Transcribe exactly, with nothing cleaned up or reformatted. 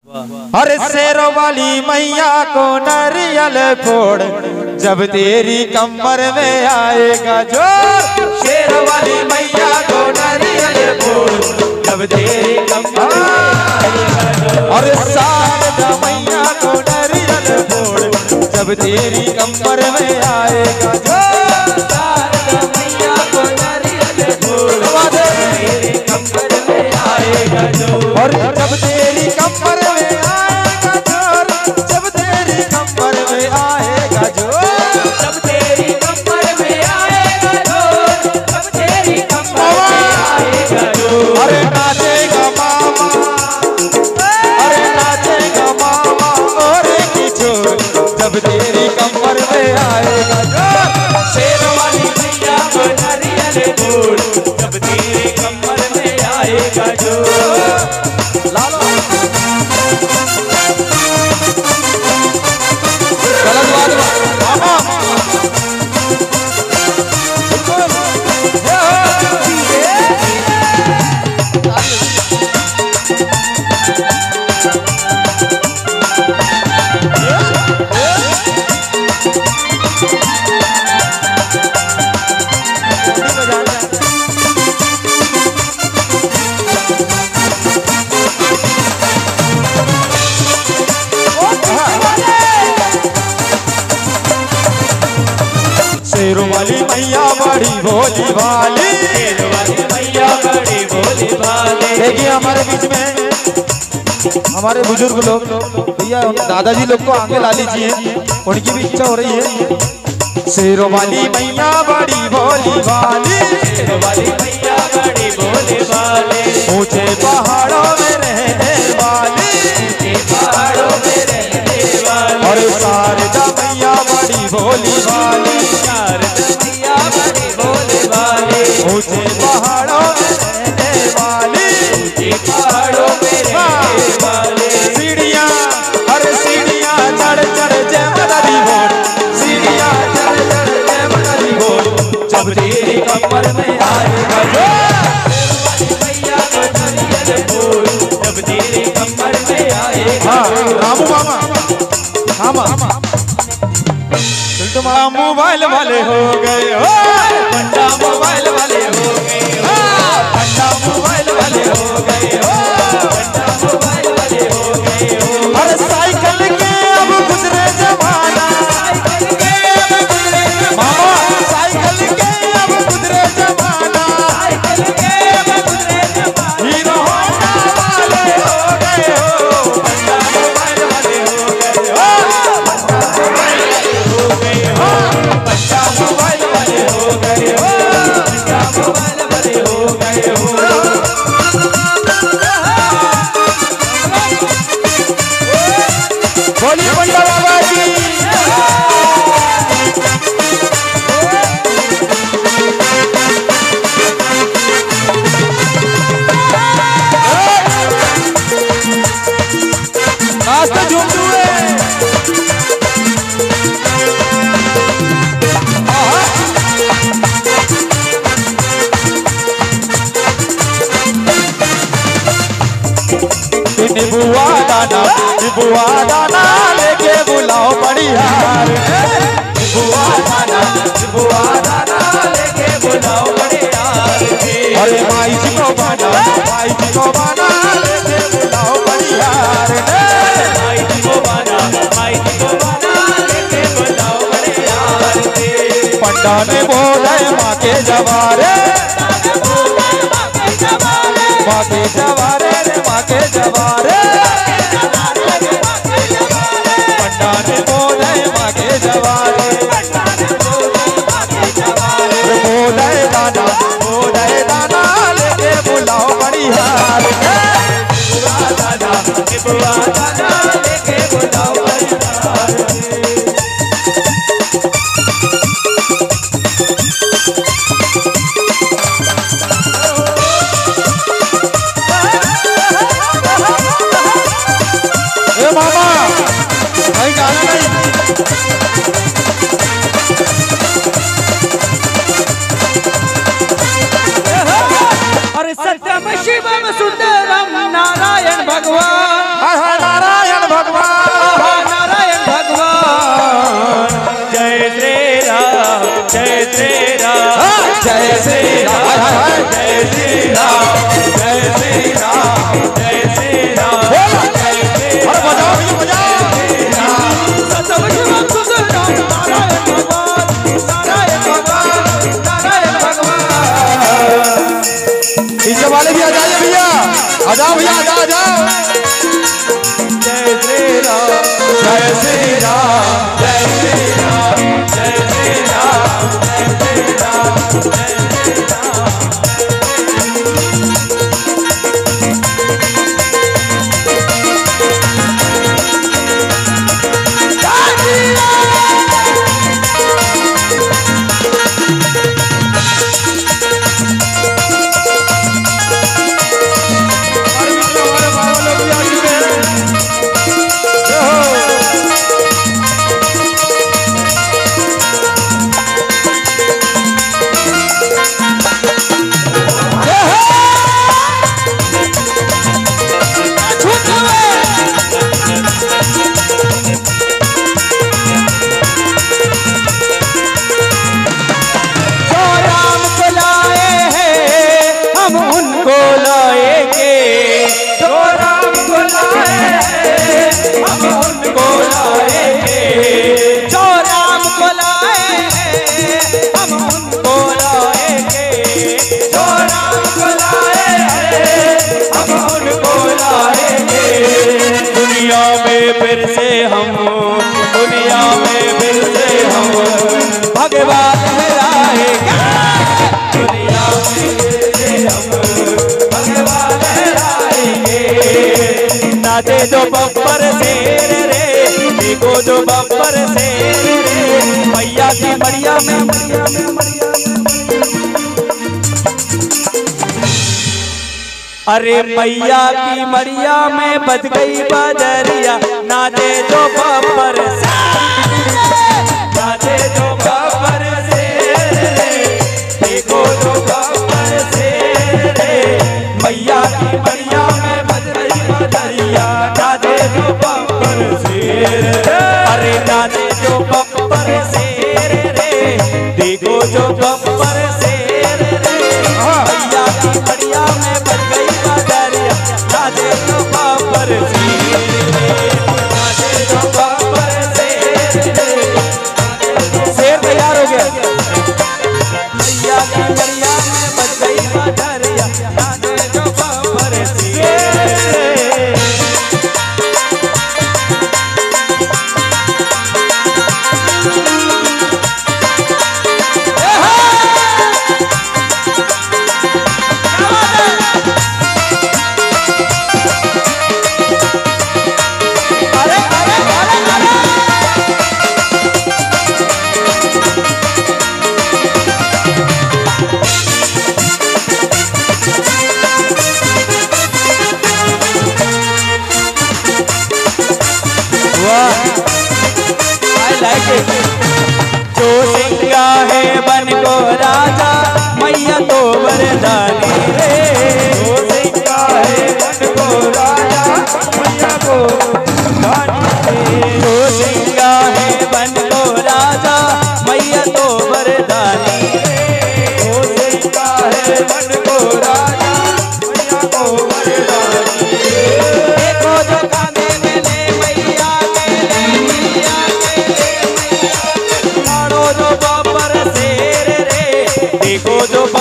हर शेरों वाली मैया को नारियल फोड़, जब तेरी कमर में आएगा जोर। शेरों वाली मैया को नारियल फोड़, जब तेरी कमर में आएगा जोर। और शारदा मैया को नारियल फोड़, जब तेरी कमर में आएगा जोर। शारदा मैया को नारियल फोड़, जब तेरी कमर में आएगा जोर। और जब तेरी कमर तेरी कमर में आएगा जोर। शेरों वाली मैया को नारियल फोड़, जब तेरी कमर में आएगा जोर। लालो गलत बात मामा शेरों वाली मैया बड़ी भोली भाली, शेरों वाली मैया बड़ी भोली भाली। देखिए हमारे बीच में हमारे बुजुर्ग लोग भैया दादाजी लोग को आगे ला लीजिए, उनकी भी इच्छा हो रही है। शेरों वाली मैया बड़ी भोली भाली, शेरों वाली मैया बड़ी भोली भाली। ऊंचे पहाड़ों में रहने वाली, ऊंचे पहाड़ों में रहने वाली। और शारदा मैया बड़ी भोली भाली, ऊंचे पहाड़ों में रहने वाली, ऊंचे पहाड़ों में रहने वाली। सीढ़ियाँ हर सीढ़ियाँ चढ़ चढ़ जय माता दी बोल, सीढ़ियाँ चढ़ चढ़ जय माता दी बोल, जब तेरी कमर में आएगा जोर। मैया को नारियल फोड़, जब तेरी कमर में आएगा। रामू मामा हाँ मामा तुम मोबाइल वाले हो गए हो, पंडा मोबाइल वाले हो गए हो, पंडा मोबाइल वाले हो गए हो, पंडा मोबाइल वाले हो गए हो। हर साइकिल के अब गुजरे जमाना, साइकिल के अब गुजरे मामा, साइकिल के अब गुजरे जमाना, साइकिल के अब गुजरे जमाना। हीरो होंडा वाले हो गए हो, पंडा मोबाइल वाले हो गए हो, पंडा मोबाइल वाले हो गए हो, पंडा मोबाइल वाले हो गए हो, पंडा मोबाइल वाले हो गए हो। बोलिए पंडा बाबा जी। आज तो झूम हुए बुआ दाना, बुआ दाना लेके बुलाओ बढ़ियार। बुआ दाना, बुआ दाना लेके बुलाओ बढ़ियार। अरे माई जी को बाना, माई जी को बाना लेके बुलाओ बढ़ियार। माई जी को बाना, माई जी को बाना लेके बुलाओ बढ़ियार। पंडा ने बोले माँ के जवारे, माँ के जवारे रे माँ के जवारे। पंडा ने बोले माँ के जवारे, बोले दाना, बोले दाना लेके बुलाओ बढ़ियार। बुआ दाना, बुआ दाना लेके बुलाओ बढ़ियार। मामा भाई गाना नहीं। अरे सत्यम शिवम सुंदरम नारायण भगवान। में फिर से हम, दुनिया में फिर से हम भगवान लहराएंगे। दुनिया में फिर से हम भगवान लहराएंगे। नाचे जो बब्बर शेर रे, देखो जो बब्बर शेर रे, मैया की मड़िया में मड़िया में मड़िया। अरे मैया की मड़िया में बज गई बजरिया, नाचे जो बब्बर नाचे जो बब्बर शेर रे, देखो जो बब्बर शेर रे, मैया की मड़िया में बज गई बजरिया, नाचे जो बब्बर शेर रे। अरे नाचे जो बब्बर शेर रे, देखो जो बब्बर शेर रे, मैया की मड़िया में बज गई बजरिया, नाचे जो बब्बर शेर रे, नाचे जो बब्बर शेर रे। शेर तैयार हो गया। मैया की मड़िया में बज गई बजरिया, नाचे जो बब्बर शेर रे। जो सिंगा है बन को राजा, मैया तो वरदानी रे। जो सिंगा है बन को राजा, मैया को वरदानी रे। जो सिंगा है बन को राजा, मैया तो वरदानी रे। जो सिंगा है बन को राजा, मैया को वरदानी रे। देखो जो कांधे में ले मैया के ले, मैया के ले मैया, जो बब्बर शेर रे, देखो जो